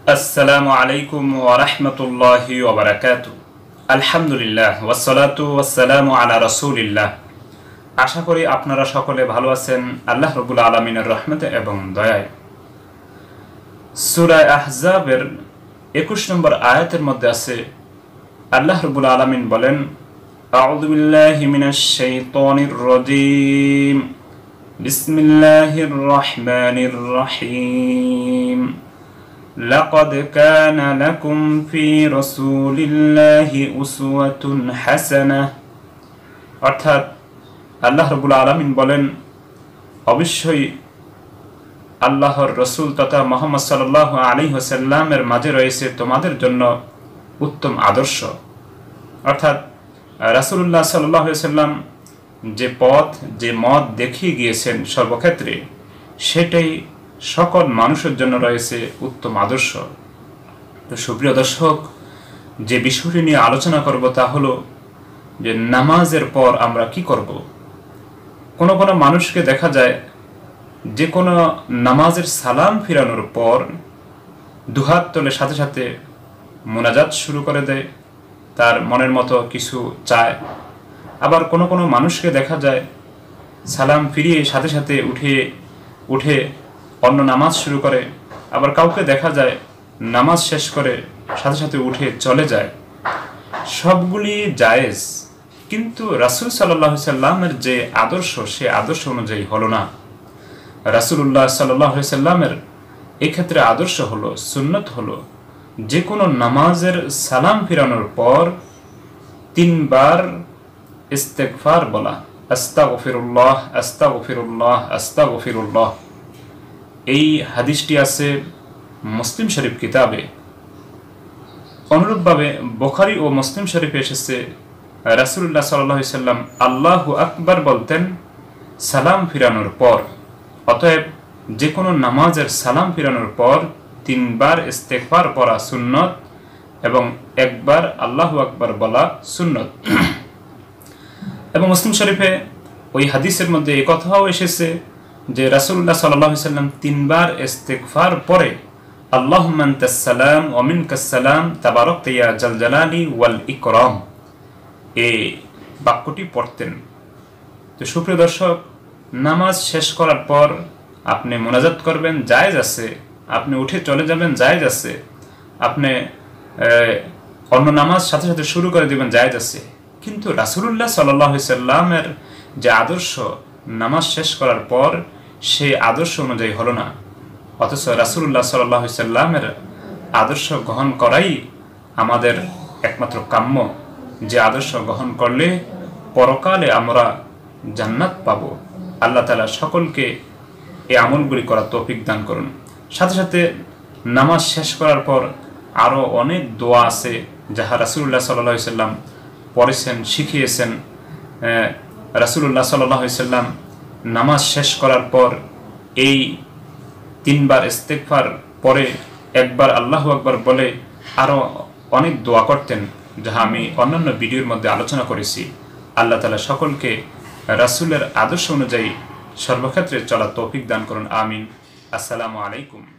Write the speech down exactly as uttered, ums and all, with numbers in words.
আসসালামু আলাইকুম ওয়া রাহমাতুল্লাহি ওয়া বারাকাতুহু। আলহামদুলিল্লাহ ওয়াসসালাতু ওয়াসসালামু আলা রাসূলিল্লাহ। আশা করি আপনারা সকলে ভালো আছেন আল্লাহ রাব্বুল আলামিনের রহমতে এবং দয়ায়। সূরা আহজাবের একুশ নম্বর আয়াতের মধ্যে আছে আল্লাহ রাব্বুল আলামিন বলেন, আউযু বিল্লাহি মিনাশ শাইতানির রাজীম, বিসমিল্লাহির রহমানির রহিম। لقد كان لكم في رسول الله أسوة حسنة। অর্থাৎ আল্লাহ রাব্বুল আলামিন বলেন, অবশ্যই আল্লাহর রসুল তথা মুহাম্মদ সাল্লাল্লাহু আলাইহি ওয়াসাল্লামের মাঝে রয়েছে তোমাদের জন্য উত্তম আদর্শ। অর্থাৎ রাসূলুল্লাহ সাল্লাল্লাহু আলাইহি ওয়াসাল্লাম যে পথ যে মত দেখিয়ে গিয়েছেন সর্বক্ষেত্রে, সেটাই সকল মানুষের জন্য রয়েছে উত্তম আদর্শ। তো সুপ্রিয় দর্শক, যে বিষয়টি নিয়ে আলোচনা করব তা হলো যে নামাজের পর আমরা কি করব। কোনো কোনো মানুষকে দেখা যায় যে কোনো নামাজের সালাম ফিরানোর পর দুহাত তোলে সাথে সাথে মোনাজাত শুরু করে দেয়, তার মনের মতো কিছু চায়। আবার কোনো কোনো মানুষকে দেখা যায় সালাম ফিরিয়ে সাথে সাথে উঠে উঠে অন্য নামাজ শুরু করে। আবার কাউকে দেখা যায় নামাজ শেষ করে সাথে সাথে উঠে চলে যায়। সবগুলি জায়েজ, কিন্তু রাসূল সাল্লাল্লাহু আলাইহি সাল্লামের যে আদর্শ, সে আদর্শ অনুযায়ী হলো না। রাসূলুল্লাহ সাল্লাল্লাহু আলাইহি সাল্লামের এক্ষেত্রে আদর্শ হলো, সুন্নত হলো, যে কোনো নামাজের সালাম ফিরানোর পর তিনবার ইস্তেগফার বলা, আস্তাগফিরুল্লাহ আস্তাগফিরুল্লাহ আস্তাগফিরুল্লাহ। এই হাদিসটি আছে মুসলিম শরীফ কিতাবে। অনুরূপভাবে বুখারী ও মুসলিম শরীফে এসেছে রাসূলুল্লাহ সাল্লাল্লাহু আলাইহি সাল্লাম আল্লাহু আকবার বলতেন সালাম ফিরানোর পর। অতএব যে কোনো নামাজের সালাম ফিরানোর পর তিনবার ইস্তেগফার পড়া সুন্নত এবং একবার আল্লাহু আকবার বলা সুন্নত। এবং মুসলিম শরীফে ওই হাদিসের মধ্যে এই কথাও এসেছে যে রাসূলুল্লাহ সাল্লাল্লাহু আলাইহি সাল্লাম তিনবার ইস্তিগফার পরে আল্লাহুম্মা আনতাস সালাম ওয়া মিনকাস সালাম তাবারাকতা ইয়া জাল জালালি ওয়াল ইকরাম, এই বাক্যটি পড়তেন। তো সুপ্রিয় দর্শক, নামাজ শেষ করার পর আপনি মোনাজাত করবেন, জায়েজ আছে। আপনি উঠে চলে যাবেন, জায়েজ আছে। আপনি অন্য নামাজ সাথে সাথে শুরু করে দিবেন, জায়েজ আছে। কিন্তু রাসূলুল্লাহ সাল্লাল্লাহু আলাইহি সাল্লামের যে আদর্শ নামাজ শেষ করার পর, সেই আদর্শ অনুযায়ী হলো না। অথচ রাসূলুল্লাহ সাল্লাল্লাহু আলাইহি সাল্লামের আদর্শ গ্রহণ করাই আমাদের একমাত্র কাম্য, যে আদর্শ গ্রহণ করলে পরকালে আমরা জান্নাত পাব। আল্লাহ তাআলা সকলকে এই আমলগুলি করার তৌফিক দান করুন। সাথে সাথে নামাজ শেষ করার পর আরও অনেক দোয়া আছে যাহা রাসূলুল্লাহ সাল্লাল্লাহু আলাইহি সাল্লাম পড়েছেন, শিখিয়েছেন। রাসূলুল্লাহ সাল্লাল্লাহু আলাইহি সাল্লাম নামাজ শেষ করার পর এই তিনবার ইস্তেগফার পরে একবার আল্লাহু আকবার বলে আরও অনেক দোয়া করতেন, যাহা আমি অন্যান্য ভিডিওর মধ্যে আলোচনা করেছি। আল্লাহ তাআলা সকলকে রাসূলের আদর্শ অনুযায়ী সর্বক্ষেত্রে চলার তৌফিক দান করুন। আমিন। আসসালামু আলাইকুম।